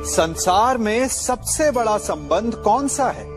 संसार में सबसे बड़ा संबंध कौन सा है?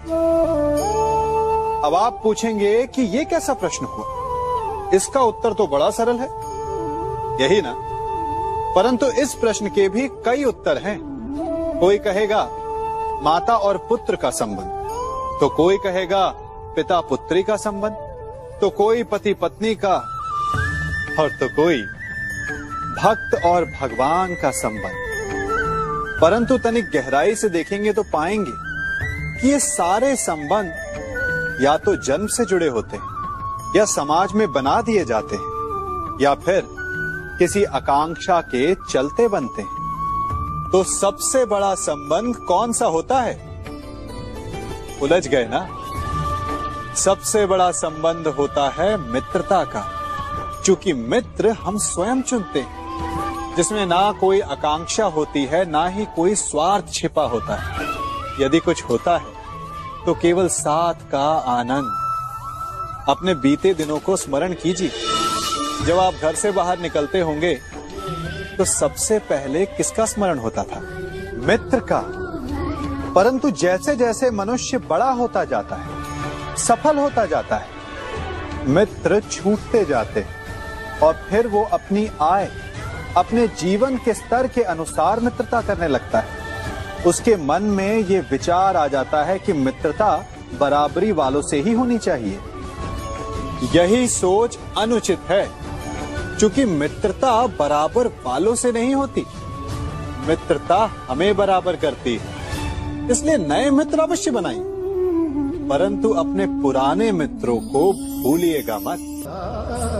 अब आप पूछेंगे कि यह कैसा प्रश्न हुआ? इसका उत्तर तो बड़ा सरल है, यही ना? परंतु इस प्रश्न के भी कई उत्तर हैं। कोई कहेगा माता और पुत्र का संबंध, तो कोई कहेगा पिता पुत्री का संबंध, तो कोई पति पत्नी का, और तो कोई भक्त और भगवान का संबंध। परंतु तनिक गहराई से देखेंगे तो पाएंगे कि ये सारे संबंध या तो जन्म से जुड़े होते हैं, या समाज में बना दिए जाते हैं, या फिर किसी आकांक्षा के चलते बनते हैं। तो सबसे बड़ा संबंध कौन सा होता है? उलझ गए ना? सबसे बड़ा संबंध होता है मित्रता का, क्योंकि मित्र हम स्वयं चुनते हैं, जिसमें ना कोई आकांक्षा होती है, ना ही कोई स्वार्थ छिपा होता है। यदि कुछ होता है तो केवल साथ का आनंद। अपने बीते दिनों को स्मरण कीजिए। जब आप घर से बाहर निकलते होंगे तो सबसे पहले किसका स्मरण होता था? मित्र का। परंतु जैसे जैसे मनुष्य बड़ा होता जाता है, सफल होता जाता है, मित्र छूटते जाते हैं और फिर वो अपनी आय, अपने जीवन के स्तर के अनुसार मित्रता करने लगता है। उसके मन में ये विचार आ जाता है कि मित्रता बराबरी वालों से ही होनी चाहिए। यही सोच अनुचित है, क्योंकि मित्रता बराबर वालों से नहीं होती, मित्रता हमें बराबर करती है। इसलिए नए मित्र अवश्य बनाइए, परंतु अपने पुराने मित्रों को भूलिएगा मत।